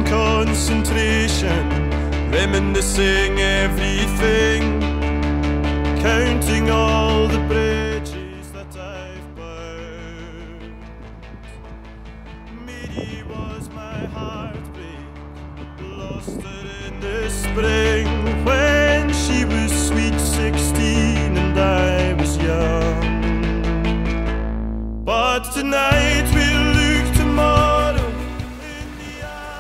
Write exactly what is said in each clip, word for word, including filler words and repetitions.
concentration, reminiscing everything, counting all the bridges that I've burned. Mary was my heartbreak, lost her in the spring, when she was sweet sixteen and I was young. But tonight we'll look tomorrow in the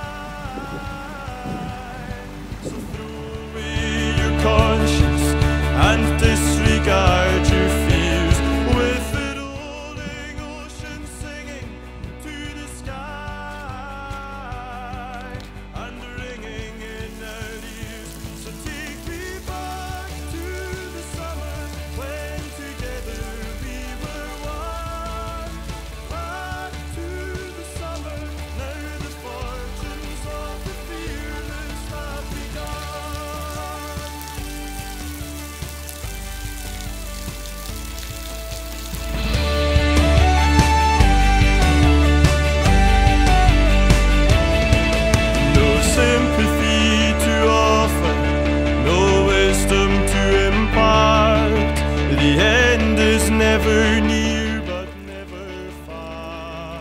eye. So throw away your conscience and disregard your fears, with the rolling ocean singing to the sky and ringing in our ears. So take me back to the summer when together we were one. Back to the summer, now the fortunes of the fearless have begun. No sympathy to offer, no wisdom to impart. The end is never near, but never far.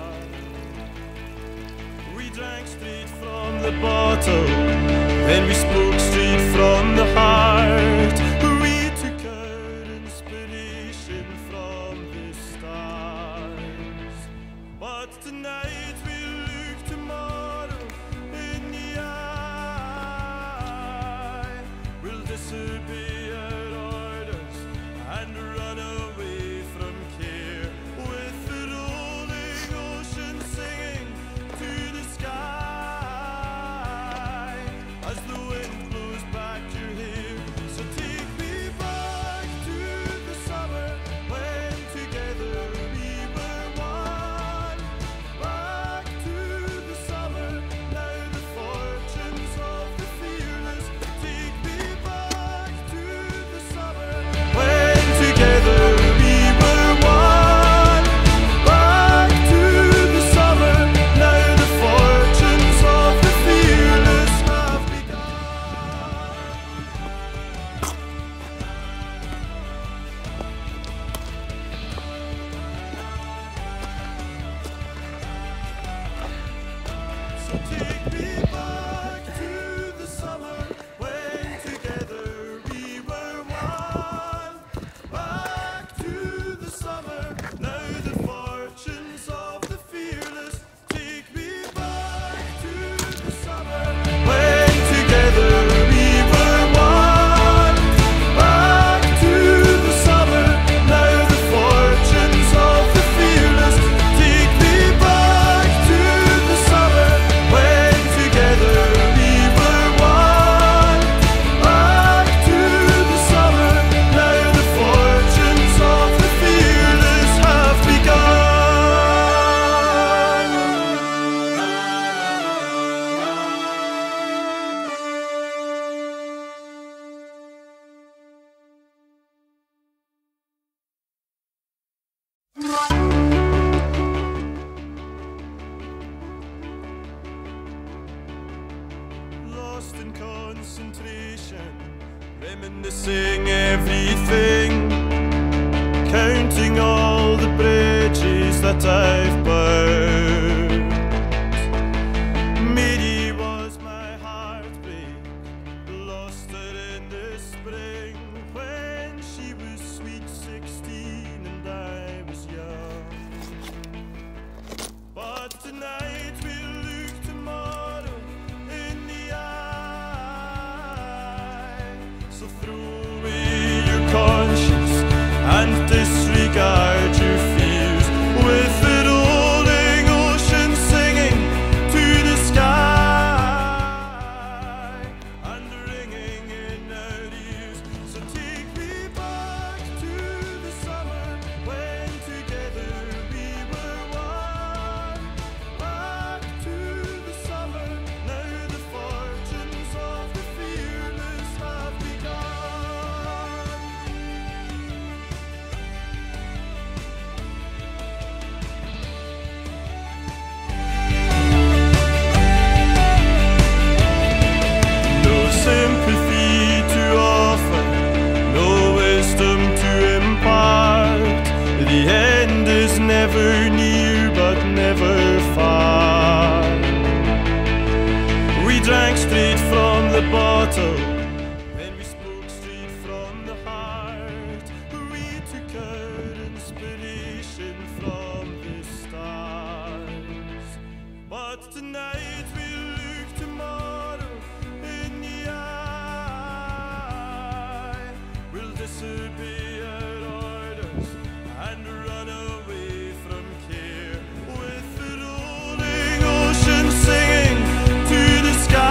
We drank straight from the bottle, then we spoke straight from the heart. We took our inspiration from the stars. But tonight we'll look tomorrow in the eye. We'll disobey our orders and run away from care, with the rolling ocean singing to the sky as the wind blows back your hair. So take me back to the summer when together we were one. Back to the summer, now the fortunes of the fearless. Take me back to the summer when together we were one. Back to the summer, now the fortunes of the fearless have begun. So take me back to the summer when together we were one. Back to the summer, now the fortunes of the fearless. Take me back to the summer when together we were one. Back to the summer, now the fortunes of the fearless. Take me back to the summer when together we were one. Back to the summer, now the fortunes of the fearless have begun. Lost in concentration, reminiscing everything, counting all the bridges that I've burned. Mary was my heartbreak, lost her in the spring, when she was sweet sixteen and I was young. But tonight we'll look tomorrow in the eye. So throw away your conscience and disregard your fears, with the rolling ocean singing to the sky and ringing in our ears. So take me back to the summer when together we were one. Back to the summer, now the fortunes of the fearless have begun. bottle. Then we spoke straight from the heart. We took our inspiration from the stars. But tonight we look tomorrow in the eye. We'll disobey our orders and run away from care, with the rolling ocean singing to the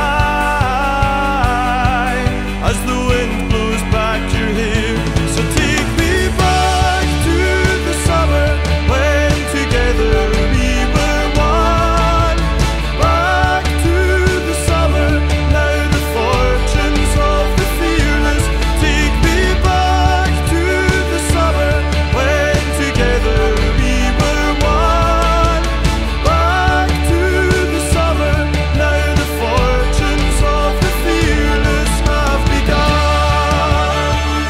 sky as the wind blows back your hair. So take me back to the summer when together we were one. Back to the summer, now the fortunes of the fearless. Take me back to the summer when together we were one. Back to the summer, now the fortunes of the fearless have begun.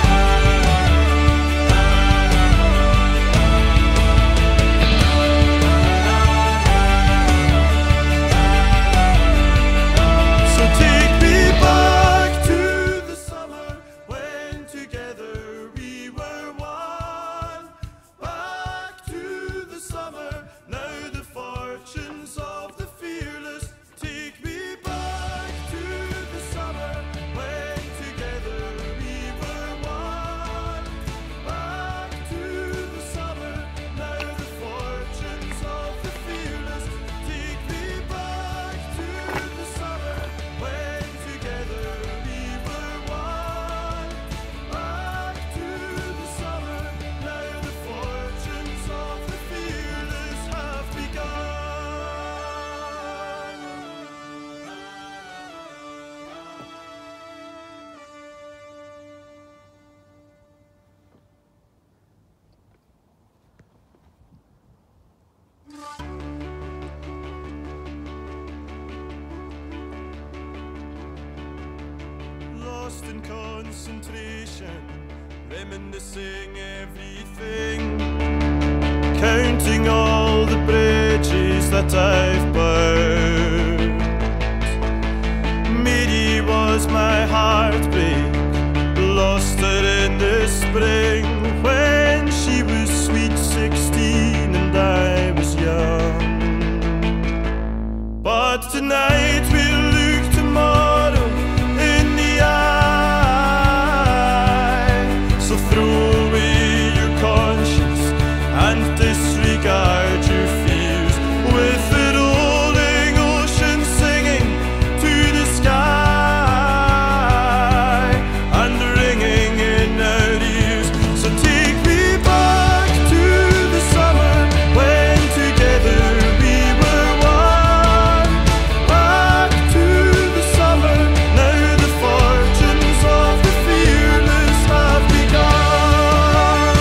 So take me back to the summer when together we were one. Back to the summer, now the fortunes of the fearless. Take me back to the summer when together we were one. Back to the summer, now the fortunes of the fearless. Take me back to the summer when together we were one. Back to the summer, now the fortunes of the fearless have begun. Lost in concentration, reminiscing everything, counting all the bridges that I've burned. Mary was my heartbreak, lost her in the spring when she was sweet sixteen and I was young. But tonight we'll look tomorrow in the eye. So throw away your conscience and disregard your fears, with the rolling ocean singing to the sky and ringing in our ears. So take me back to the summer when together we were one. Back to the summer, now the fortunes of the fearless have begun.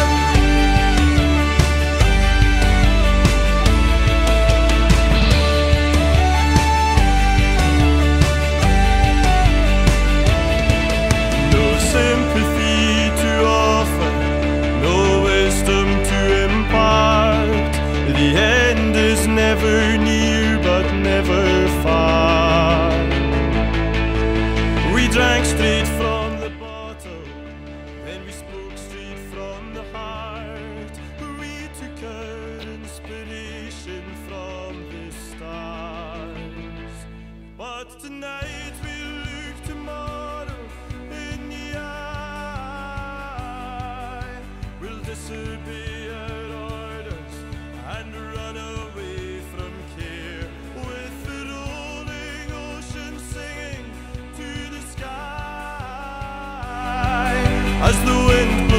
No sympathy to offer, no wisdom to impart. The end is never near but never far. We drank straight from the bottle, then we spoke straight from the heart. We took our inspiration from the stars. But tonight we look tomorrow in the eye. We'll disobey our orders and run away from care, with the rolling ocean singing to the sky as the wind